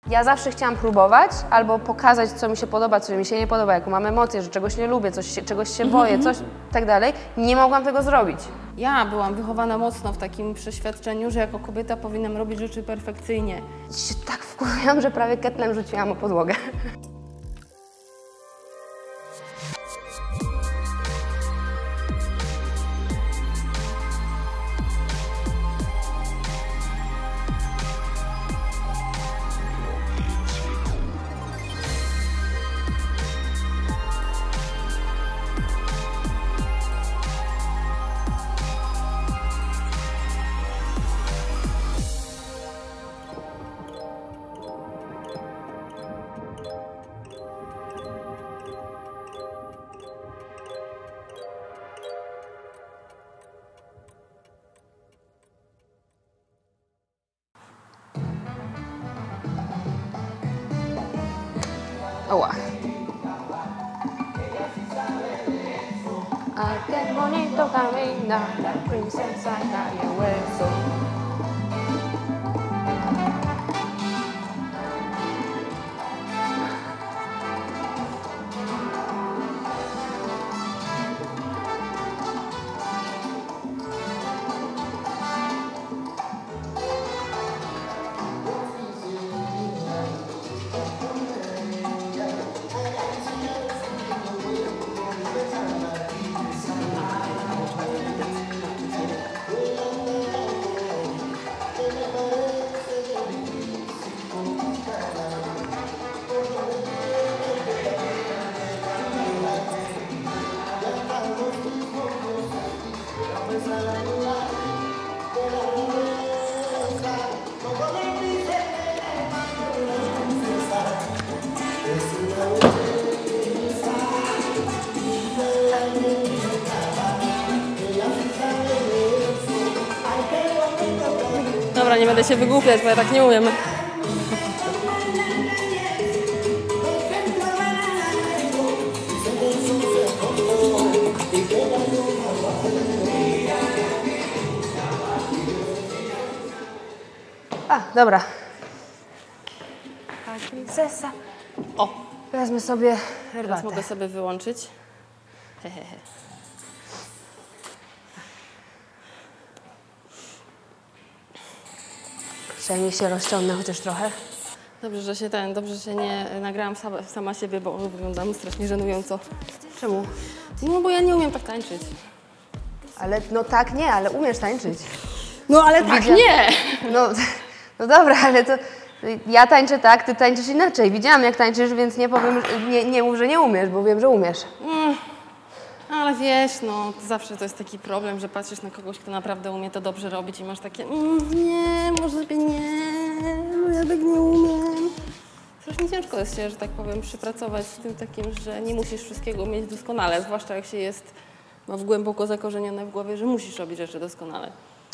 Ja zawsze chciałam próbować albo pokazać, co mi się podoba, co mi się nie podoba, jaką mam emocję, że czegoś nie lubię, czegoś się boję, coś tak dalej. Nie mogłam tego zrobić. Ja byłam wychowana mocno w takim przeświadczeniu, że jako kobieta powinnam robić rzeczy perfekcyjnie. Się tak wkurwiłam, że prawie ketlem rzuciłam o podłogę. Oła. A qué bonito camina la princesa calle hueso. Dobra, nie będę się wygłupiać, bo ja tak nie umiem. A, dobra. A princesa. O, Wezmę sobie teraz herbatę. mogę sobie wyłączyć. Hehehe. Przynajmniej się rozciągnę chociaż trochę. Dobrze, że nie nagrałam sama siebie, bo wyglądam strasznie żenująco. Czemu? No bo ja nie umiem tak tańczyć. Ale no tak nie, ale umiesz tańczyć. No ale tak nie! No dobra, ale to ja tańczę tak, ty tańczysz inaczej. Widziałam jak tańczysz, więc nie powiem, nie mów, że nie umiesz, bo wiem, że umiesz. Ale wiesz, no zawsze to jest taki problem, że patrzysz na kogoś, kto naprawdę umie to dobrze robić i masz takie nie, może lepiej nie, no ja tak nie umiem. Strasznie ciężko jest się, że tak powiem, przypracować z tym takim, że nie musisz wszystkiego umieć doskonale, zwłaszcza jak się ma głęboko zakorzenione w głowie, że musisz robić rzeczy doskonale.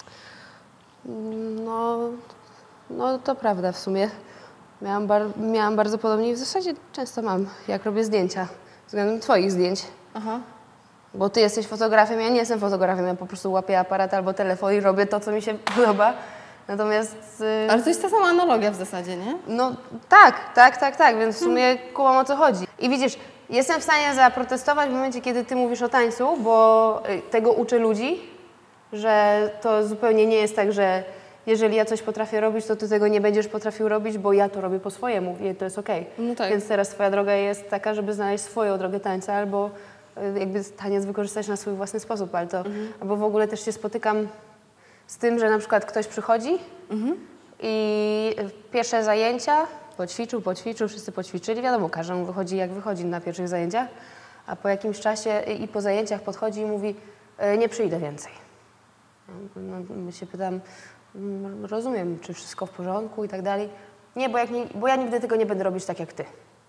No to prawda w sumie. Miałam bardzo podobnie i w zasadzie często mam, jak robię zdjęcia, względem twoich zdjęć. Aha. Bo ty jesteś fotografem, ja nie jestem fotografem, ja po prostu łapię aparat albo telefon i robię to, co mi się podoba. Natomiast... Ale to jest ta sama analogia w zasadzie, nie? No tak, więc w sumie kumam o co chodzi. I widzisz, jestem w stanie zaprotestować w momencie, kiedy ty mówisz o tańcu, bo tego uczę ludzi, że to zupełnie nie jest tak, że jeżeli ja coś potrafię robić, to ty tego nie będziesz potrafił robić, bo ja to robię po swojemu i to jest okej. No tak. Więc teraz twoja droga jest taka, żeby znaleźć swoją drogę tańca albo jakby taniec wykorzystać na swój własny sposób, ale to, albo w ogóle też się spotykam z tym, że na przykład ktoś przychodzi i pierwsze zajęcia poćwiczył, wszyscy poćwiczyli, wiadomo, każdemu wychodzi jak wychodzi na pierwszych zajęciach, a po jakimś czasie i po zajęciach podchodzi i mówi, nie przyjdę więcej. No, się pytam, rozumiem, czy wszystko w porządku i tak dalej. Nie, bo ja nigdy tego nie będę robić tak jak ty.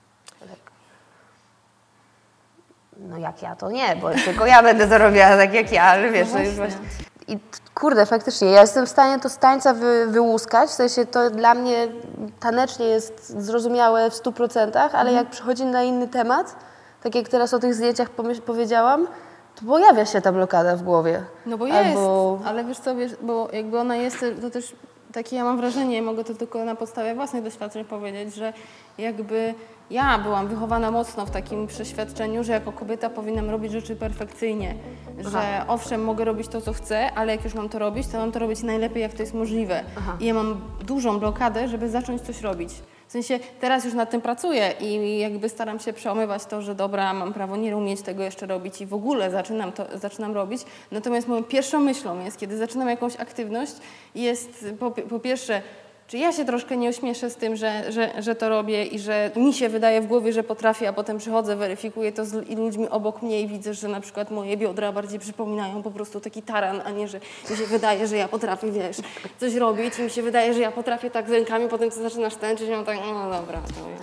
No jak ja, to nie, bo tylko ja będę to robiła tak jak ja, ale wiesz, no już właśnie. I kurde, faktycznie, ja jestem w stanie to z tańca wyłuskać, w sensie to dla mnie tanecznie jest zrozumiałe w 100%, ale jak przychodzi na inny temat, tak jak teraz o tych zdjęciach powiedziałam, to pojawia się ta blokada w głowie. No bo jest, ale wiesz co, bo jakby ona jest, to też Takie ja mam wrażenie, mogę to tylko na podstawie własnych doświadczeń powiedzieć, że jakby ja byłam wychowana mocno w takim przeświadczeniu, że jako kobieta powinnam robić rzeczy perfekcyjnie. Że owszem, mogę robić to, co chcę, ale jak już mam to robić, to mam to robić najlepiej, jak to jest możliwe. I ja mam dużą blokadę, żeby zacząć coś robić. W sensie teraz już nad tym pracuję i jakby staram się przełamywać to, że dobra, mam prawo nie umieć tego jeszcze robić i w ogóle zaczynam robić. Natomiast moją pierwszą myślą jest, kiedy zaczynam jakąś aktywność, jest po pierwsze, czy ja się troszkę nie ośmieszę z tym, że to robię i że mi się wydaje w głowie, że potrafię, a potem przychodzę, weryfikuję to z ludźmi obok mnie i widzę, że na przykład moje biodra bardziej przypominają po prostu taki taran, a nie, że mi się wydaje, że ja potrafię, wiesz, coś robić i mi się wydaje, że ja potrafię tak z rękami, potem ty zaczynasz tańczyć i mam tak, no dobra,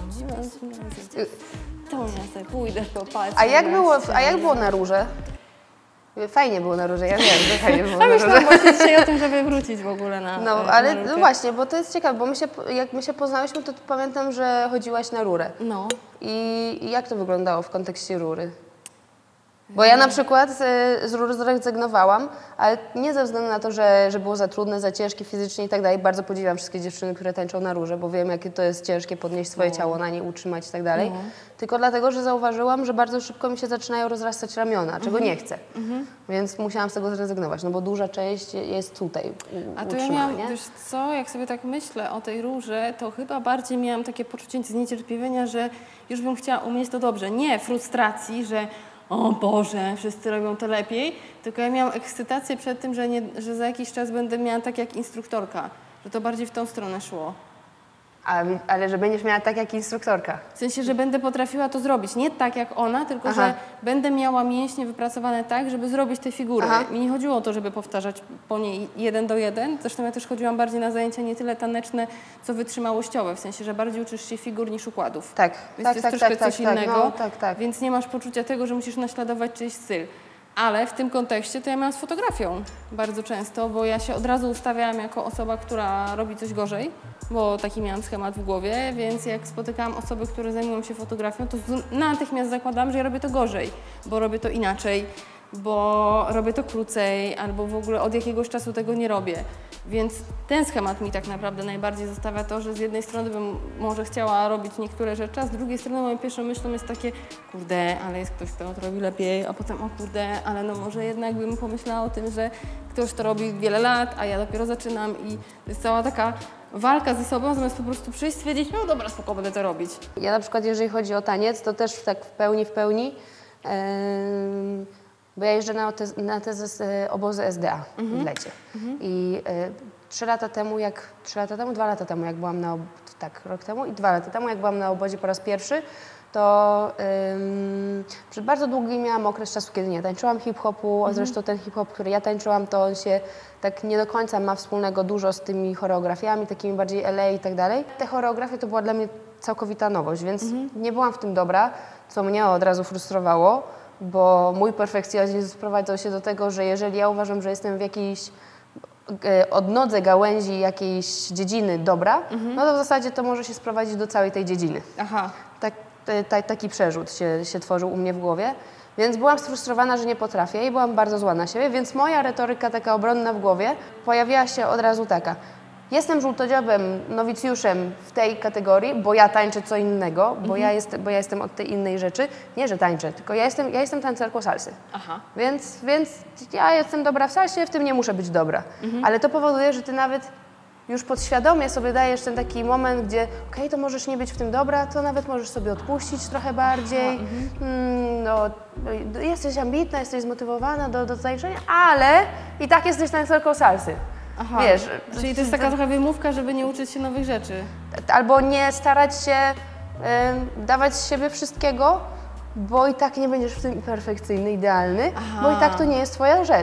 to ja sobie pójdę popatrzeć. A jak było na Róże? Fajnie było na Róże, ja wiem, że fajnie było na Róże. Myślałam właśnie dzisiaj o tym, żeby wrócić w ogóle na No, ale na no właśnie, bo to jest ciekawe, bo jak my się poznałyśmy, to pamiętam, że chodziłaś na rurę. No. I jak to wyglądało w kontekście rury? Bo ja na przykład z rury zrezygnowałam, ale nie ze względu na to, że było za trudne, za ciężkie fizycznie i tak dalej. Bardzo podziwiam wszystkie dziewczyny, które tańczą na rurze, bo wiem, jakie to jest ciężkie podnieść swoje ciało, na niej utrzymać i tak dalej. Tylko dlatego, że zauważyłam, że bardzo szybko mi się zaczynają rozrastać ramiona, czego nie chcę. Więc musiałam z tego zrezygnować, no bo duża część jest tutaj A to ja miałam, wiesz co, jak sobie tak myślę o tej rurze, to chyba bardziej miałam takie poczucie zniecierpliwienia, że już bym chciała umieć to dobrze. Nie frustracji, że o Boże, wszyscy robią to lepiej, tylko ja miałam ekscytację przed tym, że za jakiś czas będę miała tak jak instruktorka, że to bardziej w tą stronę szło. Ale że będziesz miała tak jak instruktorka. W sensie, że będę potrafiła to zrobić. Nie tak jak ona, tylko że będę miała mięśnie wypracowane tak, żeby zrobić te figury. Mi nie chodziło o to, żeby powtarzać po niej 1 do 1. Zresztą ja też chodziłam bardziej na zajęcia nie tyle taneczne, co wytrzymałościowe. W sensie, że bardziej uczysz się figur niż układów. Tak, więc to jest troszkę coś innego, no, więc nie masz poczucia tego, że musisz naśladować czyjś styl. Ale w tym kontekście to ja miałam z fotografią bardzo często, bo ja się od razu ustawiałam jako osoba, która robi coś gorzej, bo taki miałam schemat w głowie, więc jak spotykałam osoby, które zajmują się fotografią, to natychmiast zakładałam, że ja robię to gorzej, bo robię to inaczej, bo robię to krócej, albo w ogóle od jakiegoś czasu tego nie robię. Więc ten schemat mi tak naprawdę najbardziej zostawia to, że z jednej strony bym może chciała robić niektóre rzeczy, a z drugiej strony moją pierwszą myślą jest takie, kurde, ale jest ktoś, kto to robi lepiej, a potem, o kurde, ale no może jednak bym pomyślała o tym, że ktoś to robi wiele lat, a ja dopiero zaczynam i to jest cała taka walka ze sobą, zamiast po prostu przyjść, stwierdzić, no dobra, spoko, będę to robić. Ja na przykład, jeżeli chodzi o taniec, to też tak w pełni, bo ja jeżdżę na te obozy SDA w lecie. I 2 lata temu, jak byłam rok temu i 2 lata temu, jak byłam na obozie po raz pierwszy, to przez bardzo długi miałam okres czasu, kiedy nie tańczyłam hip-hopu, a zresztą ten hip-hop, który ja tańczyłam, to on się tak nie do końca ma wspólnego dużo z tymi choreografiami, takimi bardziej LA i tak dalej. Te choreografie to była dla mnie całkowita nowość, więc nie byłam w tym dobra, co mnie od razu frustrowało, bo mój perfekcjonizm sprowadzał się do tego, że jeżeli ja uważam, że jestem w jakiejś odnodze gałęzi jakiejś dziedziny dobra, no to w zasadzie to może się sprowadzić do całej tej dziedziny. Taki przerzut się tworzył u mnie w głowie, więc byłam sfrustrowana, że nie potrafię i byłam bardzo zła na siebie, więc moja retoryka taka obronna w głowie pojawiła się od razu taka. Jestem żółtodziobem, nowicjuszem w tej kategorii, bo ja tańczę co innego, bo ja jestem od tej innej rzeczy. Nie, że tańczę, tylko ja jestem tancerką salsy. Więc ja jestem dobra w salsie, w tym nie muszę być dobra. Ale to powoduje, że ty nawet już podświadomie sobie dajesz ten taki moment, gdzie okej, to możesz nie być w tym dobra, to nawet możesz sobie odpuścić trochę bardziej. Jesteś ambitna, jesteś zmotywowana do tańczenia, ale i tak jesteś tancerką salsy. Wiesz, czyli to jest taka trochę wymówka, żeby nie uczyć się nowych rzeczy. Albo nie starać się dawać z siebie wszystkiego, bo i tak nie będziesz w tym perfekcyjny, idealny, bo i tak to nie jest twoja rzecz.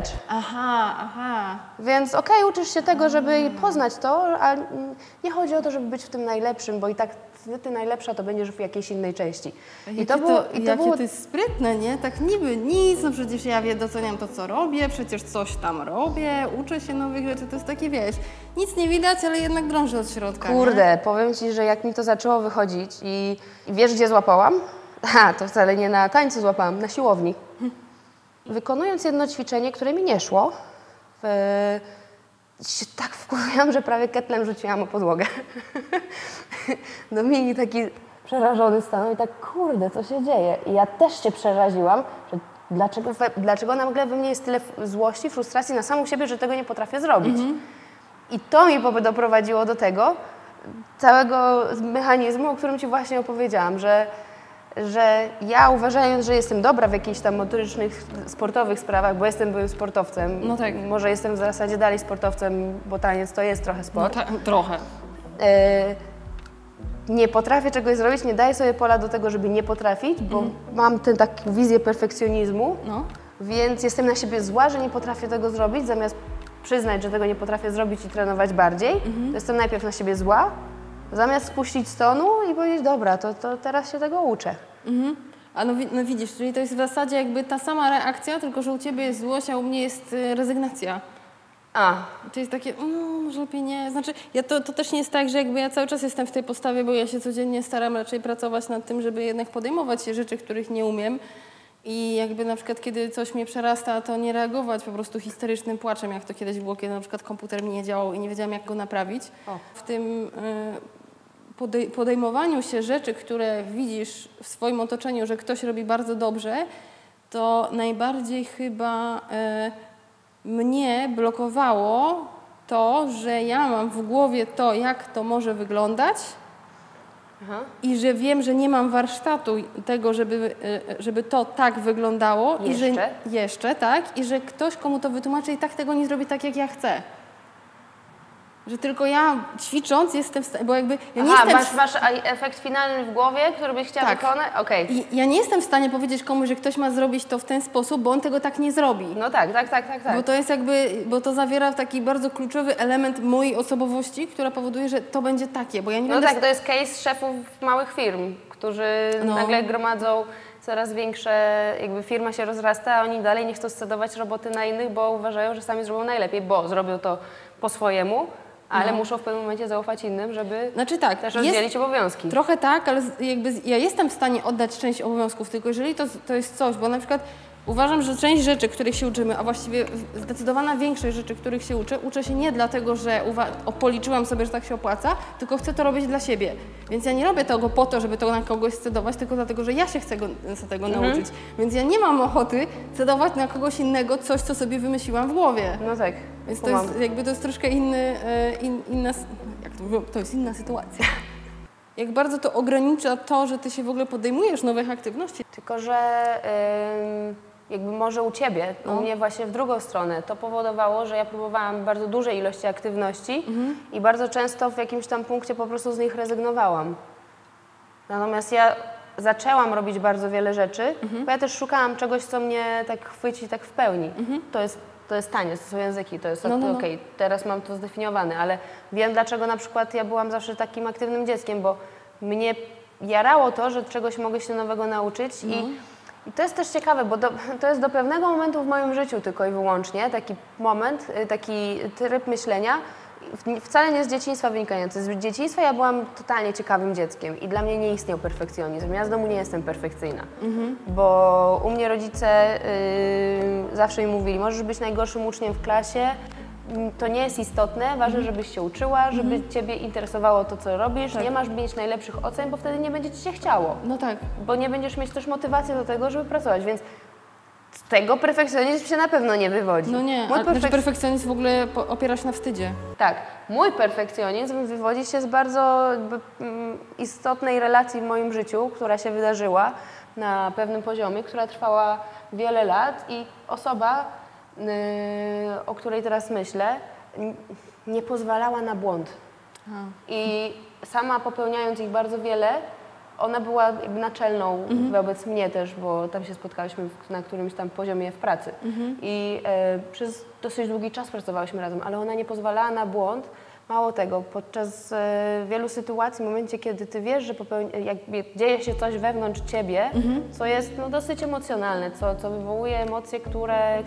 Więc uczysz się tego, żeby poznać to, a nie chodzi o to, żeby być w tym najlepszym, bo i tak ty najlepsza to będziesz w jakiejś innej części. To jest sprytne, nie? Tak niby nic, no przecież ja doceniam to, co robię, przecież coś tam robię, uczę się nowych rzeczy, to jest takie, wiesz, nic nie widać, ale jednak drąży od środka. Kurde, nie? Powiem ci, że jak mi to zaczęło wychodzić i wiesz, gdzie złapałam? To wcale nie na tańcu złapałam, na siłowni. Wykonując jedno ćwiczenie, które mi nie szło, się tak wkurzyłam, że prawie ketlem rzuciłam o podłogę. Dominik taki przerażony stanął i tak, kurde, co się dzieje? I ja też się przeraziłam, że dlaczego nagle we mnie jest tyle złości, frustracji na samą siebie, że tego nie potrafię zrobić. I to mi doprowadziło do tego całego mechanizmu, o którym Ci właśnie opowiedziałam, że ja uważając, że jestem dobra w jakichś tam motorycznych, sportowych sprawach, bo jestem byłym sportowcem, no tak. może jestem w zasadzie dalej sportowcem, bo taniec to jest trochę sport. No trochę. Nie potrafię czegoś zrobić, nie daję sobie pola do tego, żeby nie potrafić, bo mam tę taką wizję perfekcjonizmu, więc jestem na siebie zła, że nie potrafię tego zrobić, zamiast przyznać, że tego nie potrafię zrobić i trenować bardziej, to jestem najpierw na siebie zła, zamiast spuścić z tonu i powiedzieć, dobra, to teraz się tego uczę. A no widzisz, czyli to jest w zasadzie jakby ta sama reakcja, tylko że u Ciebie jest złość, a u mnie jest rezygnacja. To jest takie, może lepiej nie. Znaczy, to też nie jest tak, że jakby ja cały czas jestem w tej postawie, bo ja się codziennie staram raczej pracować nad tym, żeby jednak podejmować się rzeczy, których nie umiem. I jakby na przykład, kiedy coś mnie przerasta, to nie reagować po prostu histerycznym płaczem, jak to kiedyś było, kiedy na przykład komputer mi nie działał i nie wiedziałam, jak go naprawić. W tym podejmowaniu się rzeczy, które widzisz w swoim otoczeniu, że ktoś robi bardzo dobrze, to najbardziej chyba mnie blokowało to, że ja mam w głowie to, jak to może wyglądać i że wiem, że nie mam warsztatu tego, żeby to tak wyglądało. Jeszcze, tak. I że ktoś, komu to wytłumaczy i tak tego nie zrobi tak, jak ja chcę. Że tylko ja ćwicząc jestem w stanie, bo jakby ja nie jestem... masz efekt finalny w głowie, który byś chciała wykonać? Okej. I ja nie jestem w stanie powiedzieć komuś, że ktoś ma zrobić to w ten sposób, bo on tego tak nie zrobi. No tak. Bo to jest jakby, bo to zawiera taki bardzo kluczowy element mojej osobowości, która powoduje, że to będzie takie, bo ja nie będę... to jest case szefów małych firm, którzy nagle gromadzą coraz większe, jakby firma się rozrasta, a oni dalej nie chcą scedować roboty na innych, bo uważają, że sami zrobią najlepiej, bo zrobią to po swojemu. Ale muszą w pewnym momencie zaufać innym, żeby też rozdzielić obowiązki. Trochę tak, ale jakby ja jestem w stanie oddać część obowiązków, tylko jeżeli to jest coś, bo na przykład uważam, że część rzeczy, których się uczymy, a właściwie zdecydowana większość rzeczy, których się uczę się nie dlatego, że policzyłam sobie, że tak się opłaca, tylko chcę to robić dla siebie. Więc ja nie robię tego po to, żeby to na kogoś scedować, tylko dlatego, że ja się chcę tego nauczyć. Więc ja nie mam ochoty scedować na kogoś innego coś, co sobie wymyśliłam w głowie. No tak. Więc to jest troszkę to jest inna sytuacja. Jak bardzo to ogranicza to, że ty się w ogóle podejmujesz nowych aktywności. Tylko, że jakby może u Ciebie, u mnie właśnie w drugą stronę, to powodowało, że ja próbowałam bardzo dużej ilości aktywności i bardzo często w jakimś tam punkcie po prostu z nich rezygnowałam. Natomiast ja zaczęłam robić bardzo wiele rzeczy, bo ja też szukałam czegoś, co mnie tak chwyci tak w pełni. To jest taniec, to są języki, to jest okej, teraz mam to zdefiniowane, ale wiem, dlaczego na przykład ja byłam zawsze takim aktywnym dzieckiem, bo mnie jarało to, że czegoś mogę się nowego nauczyć i to jest też ciekawe, bo to jest do pewnego momentu w moim życiu tylko i wyłącznie taki moment, taki tryb myślenia, wcale nie z dzieciństwa wynikający. Z dzieciństwa ja byłam totalnie ciekawym dzieckiem i dla mnie nie istniał perfekcjonizm. Ja z domu nie jestem perfekcyjna, bo u mnie rodzice zawsze mi mówili, możesz być najgorszym uczniem w klasie, to nie jest istotne, ważne, żebyś się uczyła, żeby Ciebie interesowało to, co robisz, nie masz mieć najlepszych ocen, bo wtedy nie będzie Ci się chciało. No tak. Bo nie będziesz mieć też motywacji do tego, żeby pracować, więc z tego perfekcjonizm się na pewno nie wywodzi. No nie, perfekcjonizm w ogóle opiera się na wstydzie. Tak, mój perfekcjonizm wywodzi się z bardzo istotnej relacji w moim życiu, która się wydarzyła na pewnym poziomie, która trwała wiele lat i osoba, o której teraz myślę, nie pozwalała na błąd. I sama popełniając ich bardzo wiele, ona była jakby naczelną wobec mnie też, bo tam się spotkałyśmy na którymś tam poziomie w pracy. I przez dosyć długi czas pracowałyśmy razem, ale ona nie pozwalała na błąd. Mało tego, podczas wielu sytuacji, w momencie, kiedy ty wiesz, że dzieje się coś wewnątrz ciebie, co jest dosyć emocjonalne, co wywołuje emocje, które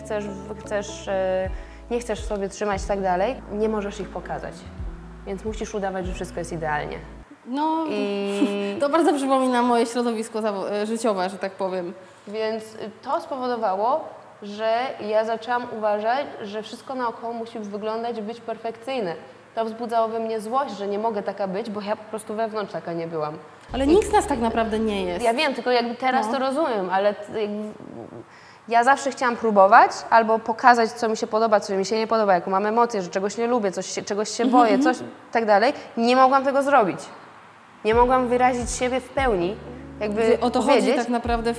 nie chcesz w sobie trzymać i tak dalej, nie możesz ich pokazać. Więc musisz udawać, że wszystko jest idealnie. No, to bardzo przypomina moje środowisko życiowe, że tak powiem. Więc to spowodowało, że ja zaczęłam uważać, że wszystko naokoło musi wyglądać, być perfekcyjne. To wzbudzało we mnie złość, że nie mogę taka być, bo ja po prostu wewnątrz taka nie byłam. Ale nikt z nas tak naprawdę nie jest. Ja wiem, tylko jakby teraz to rozumiem, ale ja zawsze chciałam próbować albo pokazać, co mi się podoba, co mi się nie podoba, jaką mam emocje, że czegoś nie lubię, czegoś się boję, coś tak dalej. Nie mogłam tego zrobić. Nie mogłam wyrazić siebie w pełni. Jakby o to chodzi tak naprawdę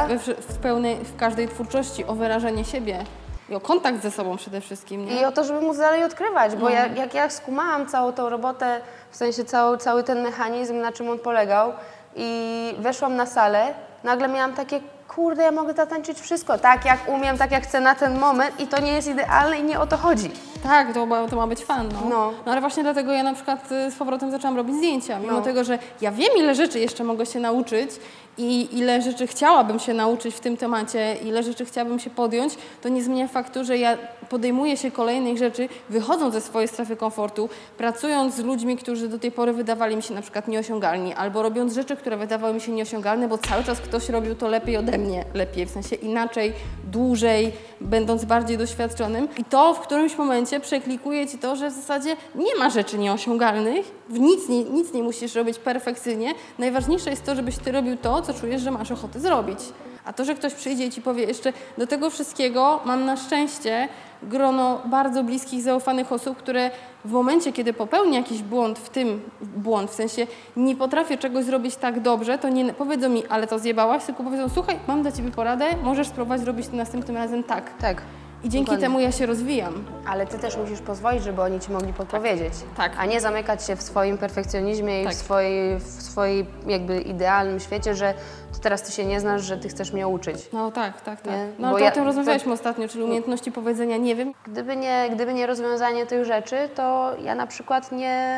w każdej twórczości, o wyrażenie siebie i o kontakt ze sobą przede wszystkim. Nie? I o to, żeby móc dalej odkrywać, bo jak ja skumałam całą tą robotę, w sensie cały ten mechanizm, na czym on polegał i weszłam na salę, nagle miałam takie, kurde, ja mogę zatańczyć wszystko, tak jak umiem, tak jak chcę na ten moment i to nie jest idealne i nie o to chodzi. Tak, to ma być fan, no ale właśnie dlatego ja na przykład z powrotem zaczęłam robić zdjęcia, mimo tego, że ja wiem, ile rzeczy jeszcze mogę się nauczyć i ile rzeczy chciałabym się nauczyć w tym temacie, ile rzeczy chciałabym się podjąć, to nie zmienia faktu, że ja podejmuję się kolejnych rzeczy, wychodząc ze swojej strefy komfortu, pracując z ludźmi, którzy do tej pory wydawali mi się na przykład nieosiągalni, albo robiąc rzeczy, które wydawały mi się nieosiągalne, bo cały czas ktoś robił to lepiej ode mnie, w sensie inaczej, dłużej, będąc bardziej doświadczonym. I to w którymś momencie przeklikuje ci to, że w zasadzie nie ma rzeczy nieosiągalnych, nic nie musisz robić perfekcyjnie. Najważniejsze jest to, żebyś ty robił to, co czujesz, że masz ochotę zrobić. A to, że ktoś przyjdzie i ci powie jeszcze, do tego wszystkiego mam na szczęście grono bardzo bliskich, zaufanych osób, które w momencie, kiedy popełnię jakiś błąd, w sensie nie potrafię czegoś zrobić tak dobrze, to nie powiedzą mi, ale to zjebałaś, tylko powiedzą, słuchaj, mam dla ciebie poradę, możesz spróbować zrobić to następnym razem tak. Tak. I dzięki temu ja się rozwijam. Ale ty też musisz pozwolić, żeby oni ci mogli podpowiedzieć. Tak. A nie zamykać się w swoim perfekcjonizmie i w swojej jakby idealnym świecie, że teraz ty się nie znasz, że ty chcesz mnie uczyć. No tak. Nie? No ale o tym rozmawialiśmy ostatnio, czyli umiejętności powiedzenia nie wiem. Gdyby nie rozwiązanie tych rzeczy, to ja na przykład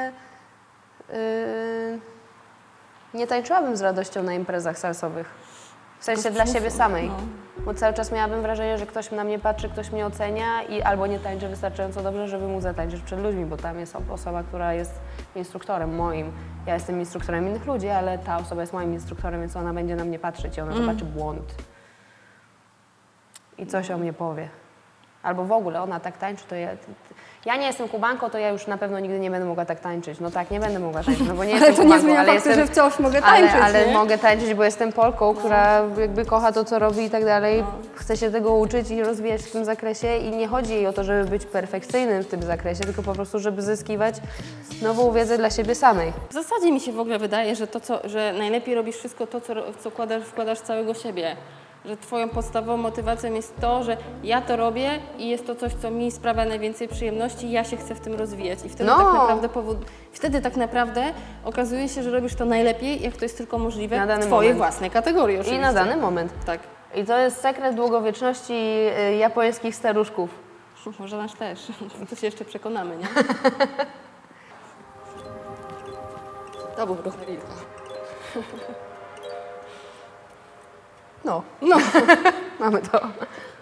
nie tańczyłabym z radością na imprezach salsowych. W sensie dla siebie samej. Bo cały czas miałabym wrażenie, że ktoś na mnie patrzy, ktoś mnie ocenia i albo nie tańczę wystarczająco dobrze, żeby móc zatańczyć przed ludźmi, bo tam jest osoba, która jest instruktorem moim. Ja jestem instruktorem innych ludzi, ale ta osoba jest moim instruktorem, więc ona będzie na mnie patrzeć i ona zobaczy błąd. I coś o mnie powie. Albo w ogóle ona tak tańczy, to ja nie jestem Kubanką, to ja już na pewno nigdy nie będę mogła tak tańczyć. No tak, nie będę mogła tańczyć, no bo nie jestem Kubanką. Ale to nie zmienia faktu, że wciąż mogę tańczyć, ale mogę tańczyć, bo jestem Polką, która jakby kocha to, co robi i tak dalej. Chce się tego uczyć i rozwijać w tym zakresie i nie chodzi jej o to, żeby być perfekcyjnym w tym zakresie, tylko po prostu, żeby zyskiwać nową wiedzę dla siebie samej. W zasadzie mi się w ogóle wydaje, że najlepiej robisz wszystko to, co wkładasz z całego siebie. Że twoją podstawową motywacją jest to, że ja to robię i jest to coś, co mi sprawia najwięcej przyjemności i ja się chcę w tym rozwijać. I wtedy tak naprawdę okazuje się, że robisz to najlepiej, jak to jest tylko możliwe w twojej własnej kategorii oczywiście. I na dany moment. Tak. I to jest sekret długowieczności japońskich staruszków. Może nasz też. To się jeszcze przekonamy, nie? To był ruch Marilka. No. Mamy to.